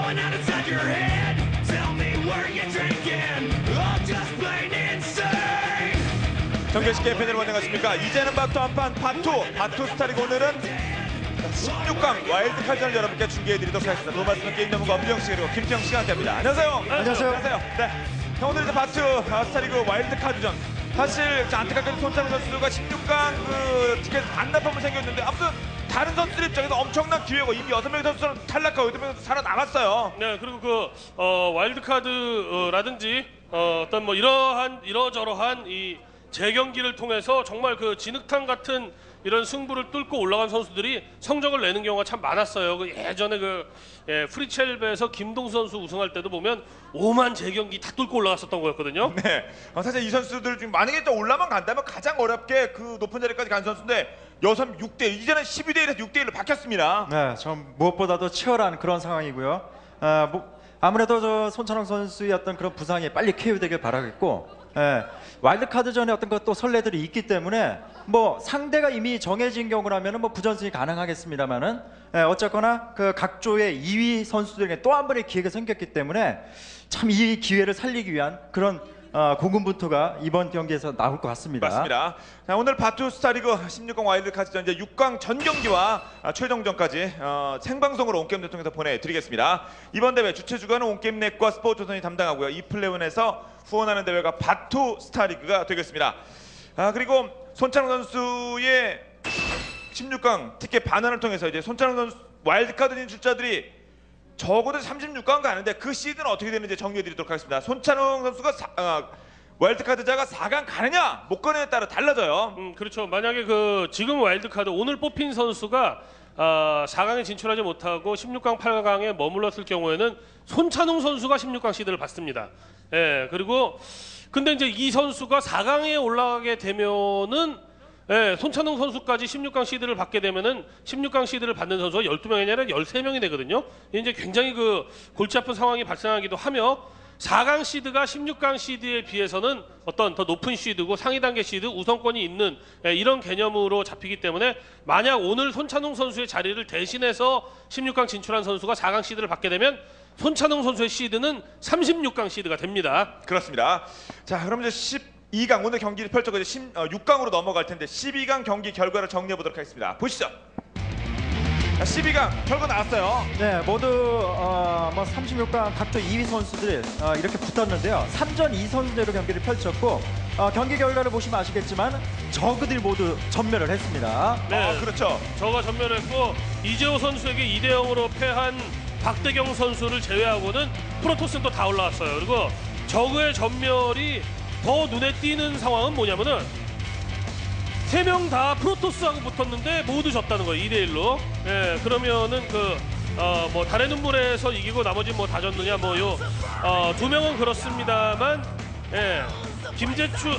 going on inside your head? Tell me where you're drinking. I'm just plain insane. 정규식 개편으로 안녕하십니까. 이제는 바투 한판 바투 스타리그 오늘은 16강 와일드카드전을 여러분께 중계해드리도록 하겠습니다. 또 말씀은 게임 전문가 엄지영씨 그리고 김태형씨가 함께합니다. 안녕하세요. 안녕하세요. 네. 형, 오늘 이제 바투 스타리그 와일드카드전, 사실 안타깝게도 손찬웅 선수가 16강 그 티켓 반납하면 생겼는데 아무튼 다른 선수들 입장에서 엄청난 기회고 이미 6명의 선수는 탈락하고 8명의 선수 살아남았어요. 네, 그리고 그 와일드카드라든지 어떤 뭐 이러저러한 이 재경기를 통해서 정말 그 진흙탕 같은 이런 승부를 뚫고 올라간 선수들이 성적을 내는 경우가 참 많았어요. 그 예전에 프리첼베에서 김동수 선수 우승할 때도 보면 5만 재경기 다 뚫고 올라갔었던 거였거든요. 네. 사실 이 선수들 중 만약에 또 올라만 간다면 가장 어렵게 그 높은 자리까지 간 선수인데 6대 이제는 12대 1에서 6대 1로 바뀌었습니다. 네, 전 무엇보다도 치열한 그런 상황이고요. 아무래도 저 손찬웅 선수의 어떤 그런 부상이 빨리 쾌유되길 바라겠고, 와일드카드전에 어떤 또 설레들이 있기 때문에 뭐 상대가 이미 정해진 경우라면 뭐 부전승이 가능하겠습니다만은 어쨌거나 그 각조의 2위 선수들에게 또 한 번의 기회가 생겼기 때문에 참 이 기회를 살리기 위한 그런 고군분투가 이번 경기에서 나올 것 같습니다. 맞습니다. 자, 오늘 바투 스타리그 16강 와일드카드전 이제 6강 전 경기와 최종전까지 생방송으로 온게임넷 통해서 보내드리겠습니다. 이번 대회 주최 주관은 온게임넷과 스포츠조선이 담당하고요. 이플레온에서 후원하는 대회가 바투 스타리그가 되겠습니다. 그리고 손찬웅 선수의 16강 티켓 반환을 통해서 이제 손찬웅 선수 와일드카드 진출자들이 적어도 36강 가는데 그 시드는 어떻게 되는지 정리해드리도록 하겠습니다. 손찬웅 선수가 와일드카드자가 4강 가느냐 못 가느냐에 따라 달라져요. 그렇죠. 만약에 지금 와일드카드 오늘 뽑힌 선수가 4강에 진출하지 못하고 16강, 8강에 머물렀을 경우에는 손찬웅 선수가 16강 시드를 받습니다. 예, 그리고 근데 이제 이 선수가 4강에 올라가게 되면은 손찬웅 선수까지 16강 시드를 받게 되면은 16강 시드를 받는 선수가 12명이 아니라 13명이 되거든요. 이제 굉장히 그 골치 아픈 상황이 발생하기도 하며 4강 시드가 16강 시드에 비해서는 어떤 더 높은 시드고 상위 단계 시드 우선권이 있는 이런 개념으로 잡히기 때문에 만약 오늘 손찬웅 선수의 자리를 대신해서 16강 진출한 선수가 4강 시드를 받게 되면 손찬웅 선수의 시드는 36강 시드가 됩니다. 그렇습니다. 자, 그럼 이제 12강 오늘 경기를 펼쳐서 6강으로 넘어갈 텐데 12강 경기 결과를 정리해 보도록 하겠습니다. 보시죠. 자, 12강 결과 나왔어요. 네, 모두 36강 각조 2위 선수들이 이렇게 붙었는데요. 3전 2선제로 경기를 펼쳤고 경기 결과를 보시면 아시겠지만 저그들이 모두 전멸을 했습니다. 네, 그렇죠. 저가 전멸했고 이재호 선수에게 2대 0으로 패한 박대경 선수를 제외하고는 프로토스는 또 다 올라왔어요. 그리고 저그의 전멸이 더 눈에 띄는 상황은 뭐냐면은 3명 다 프로토스하고 붙었는데 모두 졌다는 거예요. 2대 1로. 예, 그러면은 뭐 달의 눈물에서 이기고 나머지 뭐 다 졌느냐 뭐요. 2명은 그렇습니다만, 예, 김재추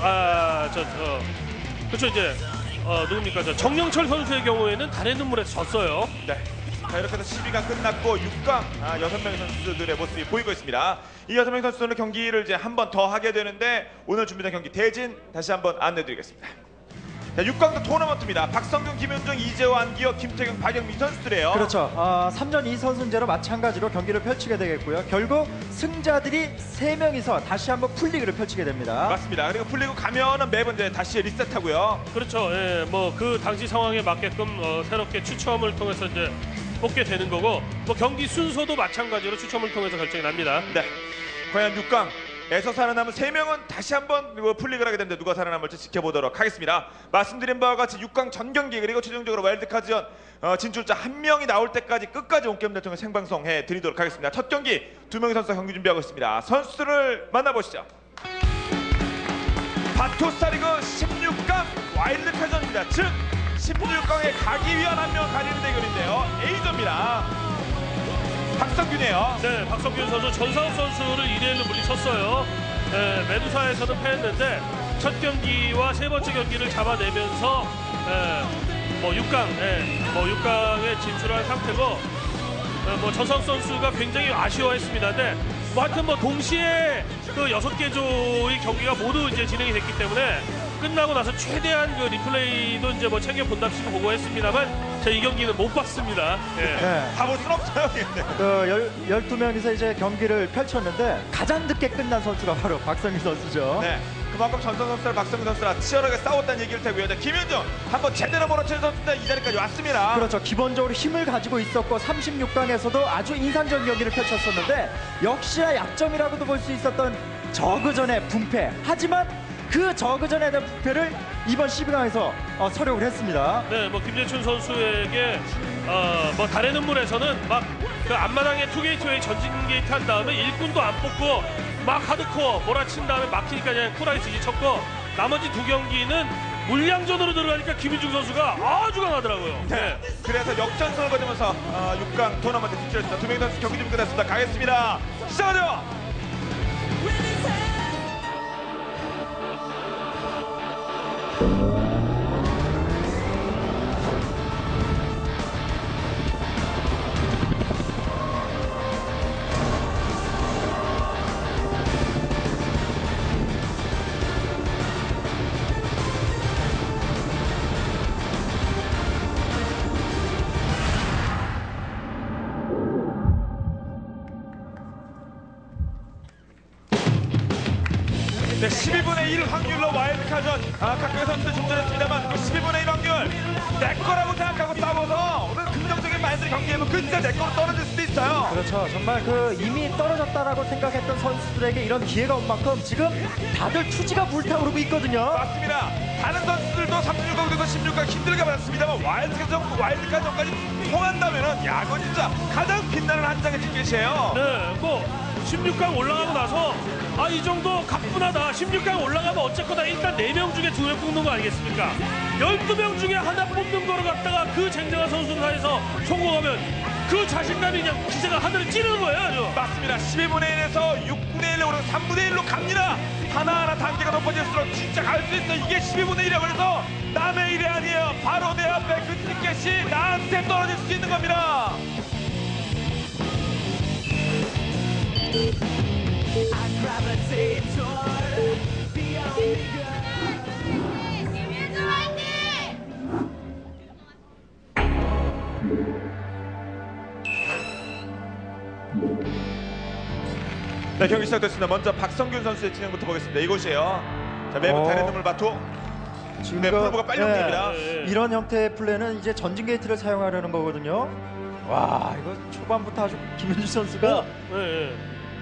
그렇죠. 이제 누굽니까? 정영철 선수의 경우에는 달의 눈물에서 졌어요. 네. 자, 이렇게 해서 12강 끝났고 6강 6명의 선수들의 모습이 보이고 있습니다. 이 6명의 선수들은 경기를 이제 한 번 더 하게 되는데 오늘 준비된 경기 대진 다시 한번 안내드리겠습니다. 자, 6강도 토너먼트입니다. 박성균, 김현중, 이재호, 안기혁, 김태경, 박영민 선수들이에요. 그렇죠. 3전 2선승제로 마찬가지로 경기를 펼치게 되겠고요. 결국 승자들이 3명이서 다시 한번 풀리그를 펼치게 됩니다. 맞습니다. 그리고 풀리고 가면은 매번 이제 다시 리셋하고요. 그렇죠. 예, 뭐 그 당시 상황에 맞게끔 새롭게 추첨을 통해서 이제 뽑게 되는 거고, 뭐 경기 순서도 마찬가지로 추첨을 통해서 결정이 납니다. 네. 과연 6강에서 살아남은 3명은 다시 한번 풀리그를 하게 되는데 누가 살아남을지 지켜보도록 하겠습니다. 말씀드린 바와 같이 6강 전 경기 그리고 최종적으로 와일드카드전 진출자 1명이 나올 때까지 끝까지 온게임넷 통해 생방송해 드리도록 하겠습니다. 첫 경기 2명의 선수가 경기 준비하고 있습니다. 선수들을 만나보시죠. 바투 스타리그 16강 와일드카드전입니다. 즉 16강에 가기 위한 한 명 가리는 대결인데요. A조입니다. 박성균이에요. 네, 박성균 선수 전상욱 선수를 2대 1로 물리쳤어요. 네, 메두사에서는 패했는데 첫 경기와 세 번째 경기를 잡아내면서 뭐 6강에 진출한 상태고, 뭐 전상욱 선수가 굉장히 아쉬워했습니다. 근데 뭐 하여튼 뭐 동시에 그 6개 조의 경기가 모두 이제 진행이 됐기 때문에 끝나고 나서 최대한 그 리플레이도 이제 뭐 챙겨 본답시고 보고 했습니다만 제가 이 경기는 못 봤습니다. 예. 네. 다 볼 순 없어요. 그 12명이서 이제 경기를 펼쳤는데 가장 늦게 끝난 선수가 바로 박성민 선수죠. 네. 그만큼 전선 선수랑 박성민 선수랑 치열하게 싸웠다는 얘기를 테고요. 김윤중 한번 제대로 몰아치는 선수인데 이 자리까지 왔습니다. 그렇죠. 기본적으로 힘을 가지고 있었고 36강에서도 아주 인상적인 경기를 펼쳤었는데 역시나 약점이라고도 볼 수 있었던 저그전의 분패. 하지만 그 저그전에 대한 분패를 이번 12강에서 서력을 했습니다. 네, 뭐 김재춘 선수에게 뭐 달의 눈물에서는 막 그 앞마당에 투게이트웨이 전진 게이트 한 다음에 일꾼도 안 뽑고 막 하드코어 몰아친 다음에 막히니까 그냥 쿨하게 지지쳤고 나머지 두 경기는 물량전으로 들어가니까 김윤중 선수가 아주 강하더라고요. 네. 그래서 역전승을 거두면서 6강 토너먼트 진출했습니다. 두 명의 선수 경기 준비 끝났습니다. 가겠습니다. 시작하죠. 네, 12분의 1 확률로 와일드카전 각각의 선수들 중전했습니다만 그 12분의 1 확률 내 거라고 생각하고 싸워서 오늘 긍정적인 마인드를 경기하면 진짜 내 거로 떨어질 수도 있어요. 그렇죠. 정말 그 이미 떨어졌다라고 생각했던 선수들에게 이런 기회가 온 만큼 지금 다들 투지가 불타오르고 있거든요. 맞습니다. 다른 선수들도 36강 그리고 16강 힘들게 받았습니다만 와일드카전까지 통한다면은 야, 이건 진짜 가장 빛나는 한 장의 티켓이에요. 네, 뭐 16강 올라가고 나서 이 정도 가뿐하다. 16강 올라가면 어쨌거나 일단 4명 중에 2명 뽑는 거 아니겠습니까? 12명 중에 하나 뽑는 거를 갖다가 그 쟁쟁한 선수사에서 성공하면 그 자신감이 그냥 기세가 하늘을 찌르는 거예요. 아주. 맞습니다. 12분의 1에서 6분의 1로 오른 3분의 1로 갑니다. 하나하나 단계가 높아질수록 진짜 갈 수 있어. 이게 12분의 1이라고 해서 남의 일이 아니에요. 바로 내 앞에 그 티켓이 나한테 떨어질 수 있는 겁니다. 김윤중 화이팅! 네, 경기 시작됐습니다. 먼저 박성균 선수의 진행부터 보겠습니다. 이곳이에요. 자, 매부 달의 눈물 바투. 지금 네, 프로브가 빨리 움직입니다. 이런 형태의 플레이는 이제 전진 게이트를 사용하려는 거거든요. 와, 이거 초반부터 아주 김윤주 선수가 네.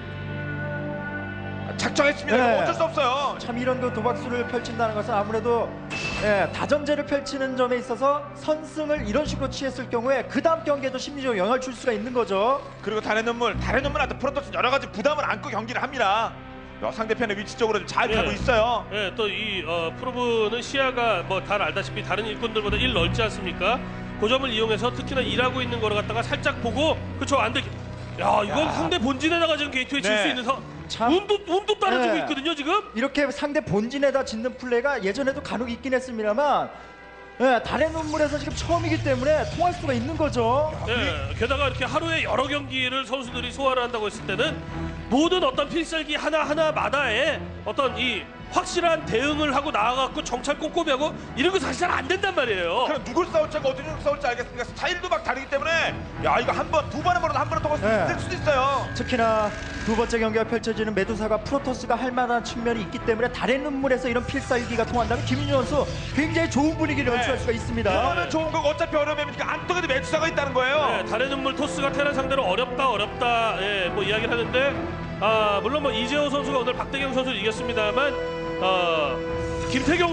작정했습니다. 네. 어쩔 수 없어요. 참 이런 그 도박수를 펼친다는 것은 아무래도 다전제를 펼치는 점에 있어서 선승을 이런 식으로 취했을 경우에 그 다음 경기에도 심리적으로 영향을 줄 수가 있는 거죠. 그리고 달의 눈물한테 프로토스 여러 가지 부담을 안고 경기를 합니다. 상대편의 위치 쪽으로 좀 잘 가고 있어요. 네, 또 이 프로브는 시야가 뭐 다 알다시피 다른 일꾼들보다 1 넓지 않습니까? 그 점을 이용해서 특히나 일하고 있는 거를 갖다가 살짝 보고 그쵸 안 돼. 야, 이건 상대 본진에다가 지금 게이트웨이 칠 수 네. 있는 참. 운도 따라주고 네. 있거든요 지금. 이렇게 상대 본진에다 짓는 플레이가 예전에도 간혹 있긴 했습니다만 달의 눈물에서 지금 처음이기 때문에 통할 수가 있는 거죠. 네, 게다가 이렇게 하루에 여러 경기를 선수들이 소화를 한다고 했을 때는 모든 어떤 필살기 하나하나마다의 어떤 이 확실한 대응을 하고 나아갖고 정찰 꼼꼼히 하고 이런 거 사실 잘 안 된단 말이에요. 그럼 누굴 싸울지 어디 싸울지 알겠습니까? 스타일도 막 다르기 때문에 야, 이거 한 번, 두 번에 벌어도 한 번에 통할 네. 수도 있어요. 특히나 두 번째 경기가 펼쳐지는 메두사가 프로토스가 할 만한 측면이 있기 때문에 달의 눈물에서 이런 필살기가 통한다면 김윤주 선수 굉장히 좋은 분위기를 네. 연출할 수가 있습니다. 이거는 좋은 거고 어차피 어려움이니까 안 통해도 매주사가 있다는 거예요. 네, 달의 눈물 토스가 테란 상대로 어렵다 예, 뭐 이야기를 하는데 물론 뭐 이재호 선수가 오늘 박대경 선수를 이겼습니다만 김태경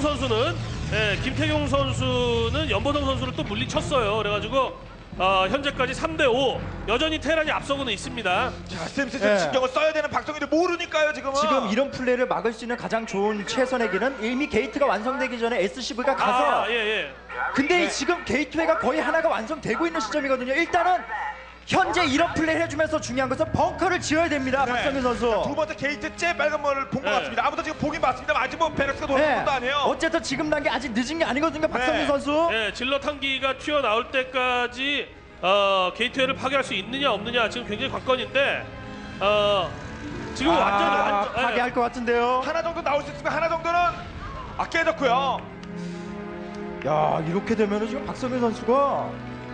선수는 연보동 선수를 또 물리쳤어요. 그래가지고 현재까지 3대5 여전히 테란이 앞서고는 있습니다. 자, 쌤 네. 신경을 써야 되는 박성희도 모르니까요 지금은. 지금 이런 플레이를 막을 수 있는 가장 좋은 최선의 길은 이미 게이트가 완성되기 전에 SCV가 가서 예. 근데 지금 게이트웨이가 거의 하나가 완성되고 있는 시점이거든요. 일단은 현재 이런 플레이 해주면서 중요한 것은 벙커를 지어야 됩니다. 네. 박성민 선수. 두 번째 게이트 째 빨간 머리를 본 것 네. 같습니다. 아무도 지금 보긴 봤습니다. 아직 뭐 베럭스가 돌아온 것도 아니에요. 어쨌든 지금 단계 아직 늦은 게 아니거든요. 박성민 네. 선수. 예, 질럿 한기가 튀어나올 때까지 게이트웨이를 파괴할 수 있느냐 없느냐 지금 굉장히 관건인데 지금 완전 파괴할 것 같은데요. 하나 정도 나올 수 있으면 하나 정도는 깨졌고요. 야, 이렇게 되면은 지금 박성균 선수가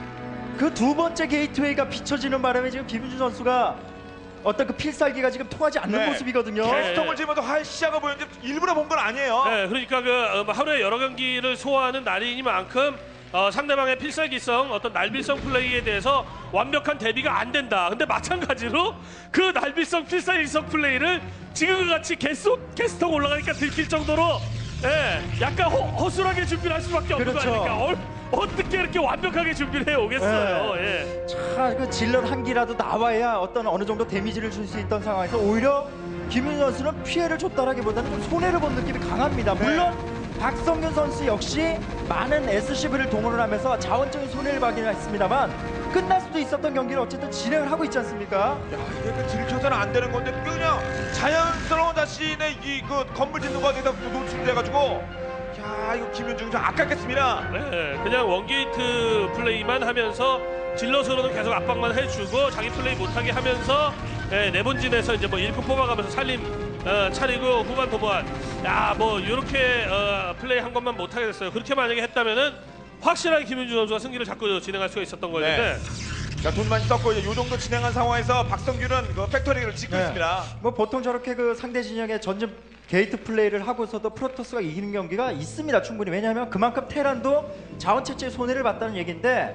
그 두 번째 게이트웨이가 비춰지는 바람에 지금 김윤준 선수가 어떤 그 필살기가 지금 통하지 않는 네. 모습이거든요. 개스통을 지면서 할 시야가 보이는데 일부러 본 건 아니에요. 네, 그러니까 하루에 여러 경기를 소화하는 날이니만큼 상대방의 필살기성, 어떤 날빌성 플레이에 대해서 완벽한 대비가 안 된다. 근데 마찬가지로 그 날빌성 필살기성 플레이를 지금과 같이 게스통 올라가니까 들킬 정도로 약간 허술하게 준비를 할 수밖에 없는 그렇죠. 거 아닙니까? 어떻게 이렇게 완벽하게 준비를 해 오겠어요? 예. 차, 그 질럿 한 기라도 나와야 어느 정도 데미지를 줄 수 있던 상황에서 오히려 김윤준 선수는 피해를 줬다라기보다는 좀 손해를 본 느낌이 강합니다. 물론 박성균 선수 역시 많은 SCV를 동원을 하면서 자원적인 손해를 받긴 했습니다만 끝날 수도 있었던 경기를 어쨌든 진행을 하고 있지 않습니까? 야, 이게 들켜서는 안 되는 건데 그냥 자연스러운 자신의 그 건물 짓는 과정에서 노출돼가지고 야, 이거 김윤중 좀 아깝겠습니다. 네, 그냥 원게이트 플레이만 하면서 질럿으로는 계속 압박만 해주고 자기 플레이 못하게 하면서 내본진에서 이제 뭐 일꾼 뽑아가면서 살림 차리고 후반 도모한 뭐 이렇게 플레이 한 것만 못하게 됐어요. 그렇게 만약에 했다면은 확실하게 김윤준 선수가 승기를 잡고 진행할 수가 있었던 거였는데 자, 돈 많이 썼고 이제 요 정도 진행한 상황에서 박성균은 그 팩토리를 짓고 있습니다. 뭐 보통 저렇게 그 상대 진영의 전진 게이트 플레이를 하고서도 프로토스가 이기는 경기가 있습니다. 충분히. 왜냐하면 그만큼 테란도 자원 채취에 손해를 봤다는 얘기인데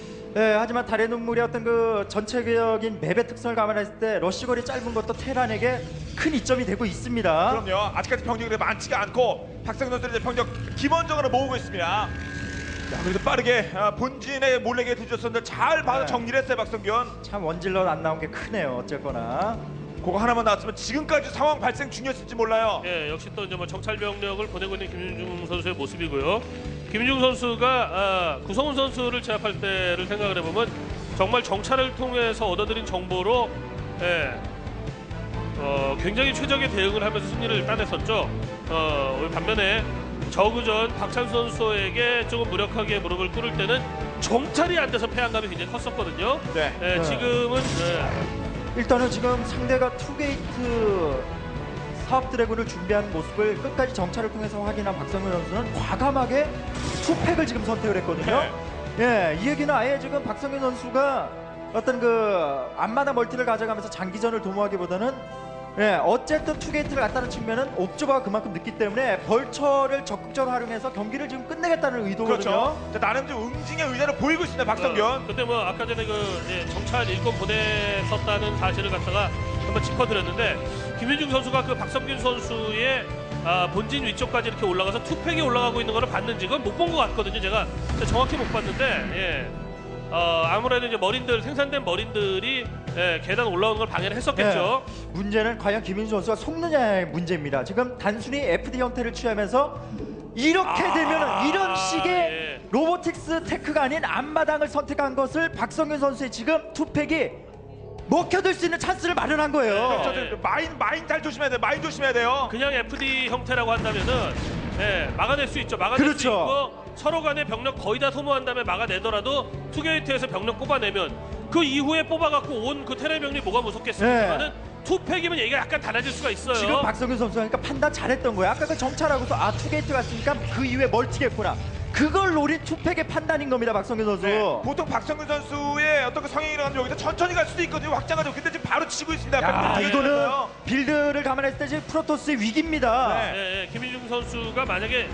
하지만 달의 눈물의 어떤 그 전체적인 맵의 특성을 감안했을 때 러시거리 짧은 것도 테란에게 큰 이점이 되고 있습니다. 그럼요. 아직까지 병력이 많지가 않고 박성균 선수는 이제 병력 기본적으로 모으고 있습니다. 야, 그래도 빠르게 본진의 몰래게 뒤졌었는데 잘 봐서 정리를 했어요, 박성균. 참 원질럿 안 나온 게 크네요. 어쨌거나. 그거 하나만 나왔으면 지금까지 상황 발생 중이었을지 몰라요. 역시 또 이제 뭐 정찰 병력을 보내고 있는 김윤중 선수의 모습이고요. 김윤중 선수가 구성훈 선수를 제압할 때를 생각을 해보면 정말 정찰을 통해서 얻어들인 정보로 굉장히 최적의 대응을 하면서 승리를 따냈었죠. 반면에 저그전 박찬수 선수에게 조금 무력하게 무릎을 꿇을 때는 정찰이 안 돼서 패한감이 굉장히 컸었거든요. 네. 지금은 일단은 지금 상대가 투게이트 사업 드래곤을 준비한 모습을 끝까지 정찰을 통해서 확인한 박성균 선수는 과감하게 투팩을 지금 선택을 했거든요. 이 얘기는 아예 지금 박성균 선수가 어떤 그 앞마다 멀티를 가져가면서 장기전을 도모하기보다는 어쨌든 투게이트를 갖다는 측면은 옵저버가 그만큼 늦기 때문에 벌처를 적극적으로 활용해서 경기를 지금 끝내겠다는 의도거든요. 그렇죠. 자, 나름 좀 응징의 의자를 보이고 있습니다, 박성균. 근데 뭐 아까 전에 정찰 일권 보냈었다는 사실을 갖다가 한번 짚어드렸는데 김윤중 선수가 그 박성균 선수의 본진 위쪽까지 이렇게 올라가서 투팩이 올라가고 있는 거를 봤는지 그건 못 본 것 같거든요. 제가 정확히 못 봤는데 아무래도 이제 생산된 머린들이 계단 올라오는 걸 방해를 했었겠죠. 문제는 과연 김윤수 선수가 속느냐의 문제입니다. 지금 단순히 FD 형태를 취하면서 이렇게 되면은 이런 식의 로보틱스 테크가 아닌 앞마당을 선택한 것을 박성균 선수의 지금 투팩이 먹혀들 수 있는 찬스를 마련한 거예요. 마인 잘 조심해야 돼요. 마인 조심해야 돼요. 그냥 FD 형태라고 한다면은 막아낼 수 있죠. 막아낼 수 있고 서로 간의 병력 거의 다 소모한 다음에 막아내더라도 투게이트에서 병력 뽑아내면 그 이후에 뽑아갖고 온 그 테레 병력이 뭐가 무섭겠습니까만은 투팩이면 얘기가 약간 달라질 수가 있어요. 지금 박성균 선수가 그러니까 판단 잘했던 거야. 아까 그 정찰하고서 투게이트 갔으니까 그 이후에 멀티겠구나. 그걸 노린 투팩의 판단인 겁니다, 박성균 선수. 보통 박성균 선수의 어떤 그 성향이라면 여기서 천천히 갈 수도 있거든요. 확장하죠. 근데 지금 바로 치고 있습니다. 야, 이거는 빌드를 감안했을 때 지금 프로토스의 위기입니다. 김윤중 선수가 만약에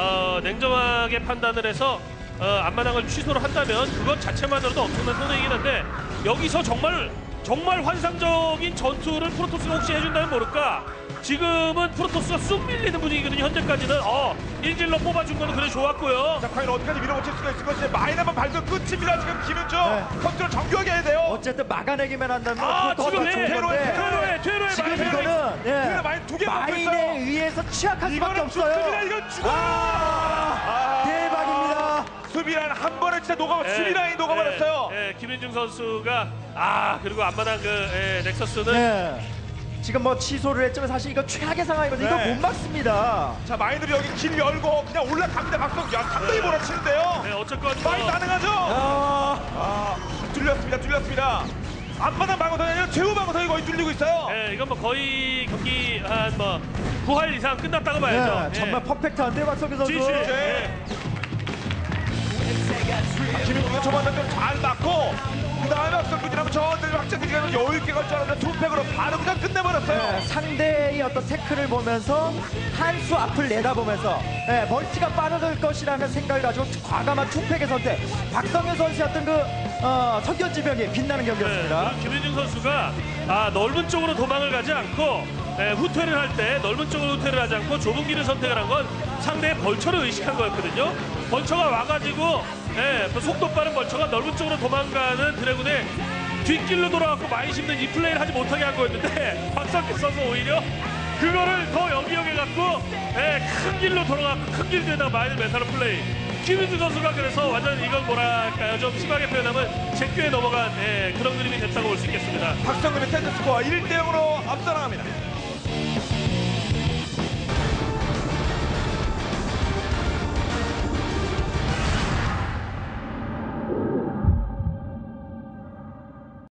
냉정하게 판단을 해서 앞마당을 취소를 한다면 그것 자체만으로도 엄청난 손해이긴 한데 여기서 정말 환상적인 전투를 프로토스가 혹시 해준다면 모를까. 지금은 프로토스가 쑥 밀리는 분위기거든요. 현재까지는 일질러 뽑아준 거는 그래 좋았고요. 자, 과연 어디까지 밀어붙일 수가 있을 것인지 마인 한번 밟고 끝입니다. 지금 김윤중 컨트롤 정교하게 해야 돼요. 어쨌든 막아내기만 한다면 지금 퇴로에 지금 이거는 마인 두 개 먹고 있어요. 마인에 의해서 취약할 수밖에 이거는 없어요. 죽습니다. 이건 죽어요. 대박입니다. 수비라인 한 번에 진짜 수비 라인 녹아버렸어요. 김윤중 선수가 그리고 앞마당 넥서스는 지금 뭐 취소를 했지만 사실 이거 최악의 상황이거든요. 이거 못 막습니다. 자, 마인들이 여기 길 열고 그냥 올라갑니다. 박성. 야, 상당히 몰아치는데요. 어쨌건 마인 가능하죠? 뚫렸습니다. 앞바닥 방어선이 아니라 최후 방어선이 거의 뚫리고 있어요. 예, 이건 뭐 거의 경기 한 뭐 9할 이상 끝났다고 봐야죠. 네, 정말 퍼펙트한데 박성규 선수. 지시. 네. 김윤중이 초반에 좀잘 맞고 그 다음에 박성규지라면 저한테 확장기지가 여유 있게 갈 줄 알았는데 투팩으로 바로 그냥 끝내버렸어요. 네, 상대의 어떤 태클을 보면서 한 수 앞을 내다보면서 멀티가 빠르될 것이라는 생각을 가지고 과감한 투팩의 선택. 박성규 선수의 어떤 그 석연지명이 빛나는 경기였습니다. 그리고 김윤중 선수가 넓은 쪽으로 도망을 가지 않고 후퇴를 할 때 넓은 쪽으로 후퇴를 하지 않고 좁은 길을 선택을 한 건 상대의 벌처를 의식한 거였거든요. 벌처가 와가지고 속도 빠른 벌처가 넓은 쪽으로 도망가는 드래곤의 뒷길로 돌아가고 많이 씹는 이 플레이를 하지 못하게 한 거였는데 박성규 선수 오히려 그거를 더 연기해갖고 큰 길로 돌아가고 큰 길에다가 많이 매사는 플레이. 김윤중 선수가 그래서 완전 이건 뭐랄까요, 좀 심하게 표현하면 제껴에 넘어간 그런 그림이 됐다고 볼 수 있겠습니다. 박성규의 텐트 스코어 1대 0으로 앞서 나갑니다.